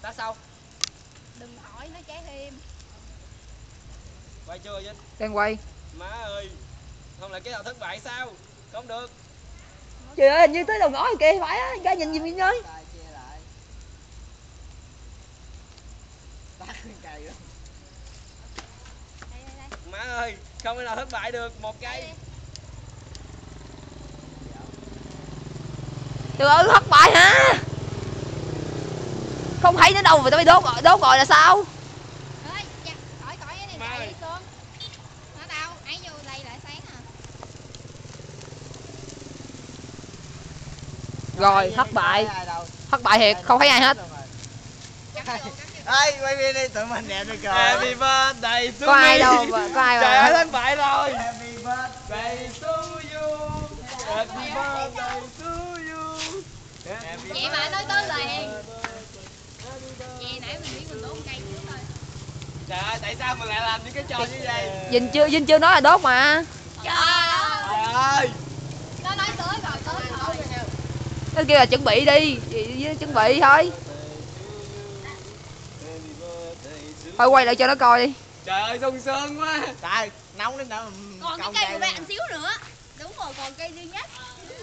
Ta sao? Đừng hỏi nó trái thêm. Quay chưa Vinh? Đang quay. Má ơi, không là cái nào thất bại sao? Không được. Trời ơi, hình như tới đầu ngõ rồi kìa, phải á, ra nhìn giùm Vinh ơi. Má ơi, không thể nào thất bại được, một cây. Trời ơi, thất bại hả? Không thấy nó đâu mà tao mới đốt rồi là sao? Ơi, khỏi cái này chạy đi Cương. Nó tao, ấy vô đây lại sáng à. Rồi, thất bại. Thất bại thiệt, không thấy ai hết. Ê, quay video đi, tụi mình đẹp rồi kìa. Happy birthday to Có ai me. đâu mà, có ai mà. Trời ơi, thất bại rồi. Happy birthday to you. Happy birthday to you. Vậy mà nói tới liền. Vậy nãy mình biết mình đốt cây trước thôi. Trời ơi, tại sao mình lại làm những cái trò như vậy? Vinh chưa nói là đốt mà. Trời Trời ơi. nó nói tới rồi. Nó kêu là chuẩn bị đi, chuẩn bị thôi. Thôi quay lại cho nó coi đi. Trời ơi, sung sướng quá. Trời, nóng đến nỗi Còn cái cây của bạn xíu nữa. Đúng rồi, còn cây duy nhất.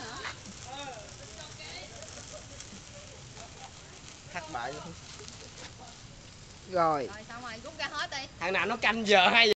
thất bại luôn. Rồi. Rồi xong rồi rút ra hết đi. Thằng nào nó canh giờ hay